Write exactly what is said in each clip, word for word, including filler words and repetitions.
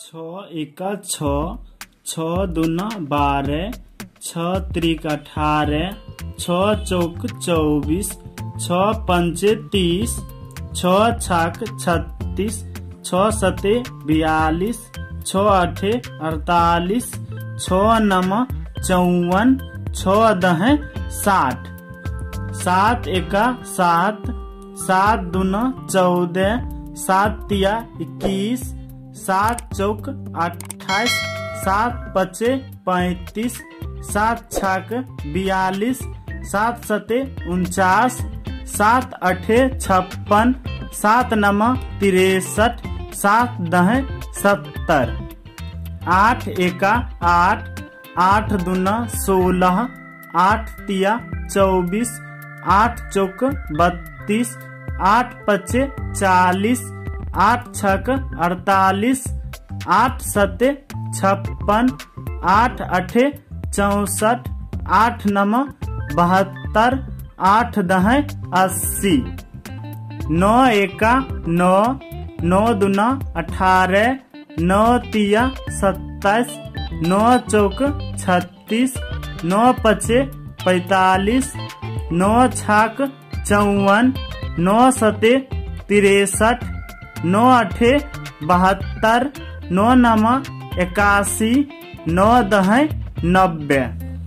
छ एका छ, छ दूना बारह, छ त्रिक अठारह, छ चौक चौबीस, छ पंचे तीस, छ छाक छत्तीस, छ सते बयालीस, छ अठे अड़तालीस, छ नम चौवन, छ दह साठ, सात एका सात, सात दूना चौदह, सात तिया इक्कीस, सात चौक अट्ठाईस, सात पचे पैंतीस, सात छाक बयालीस, सात सते उनचास, सात अठे छप्पन, सात नम तिरसठ, सात दह सत्तर, आठ एका आठ, आठ दूना सोलह, आठ तिया चौबीस, आठ चौक बत्तीस, आठ पचे चालीस, आठ छक अड़तालीस, आठ सते छप्पन, आठ अठे चौसठ, आठ नम बहत्तर, आठ दह अस्सी, नौ एका नौ, नौ दूना अठारह, नौ तिया सत्ताईस, नौ चौक छत्तीस, नौ पचे पैतालीस, नौ छाक चौवन, नौ सते तिरसठ, नौ अठे बहत्तर, नौ नम इक्यासी, नौ दह नब्बे,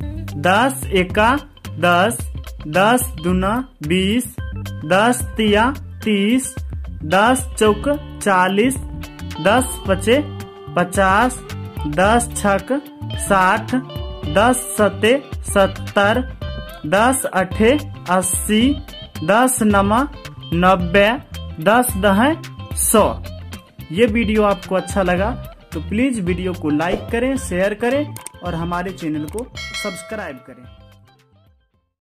दस एका दस, दस दूना बीस, दस तिया तीस, दस चौक चालीस, दस पचे पचास, दस छक साठ, दस सते सत्तर, दस अठे अस्सी, दस नम नब्बे, दस दह सौ। ये वीडियो आपको अच्छा लगा तो प्लीज वीडियो को लाइक करें, शेयर करें और हमारे चैनल को सब्सक्राइब करें।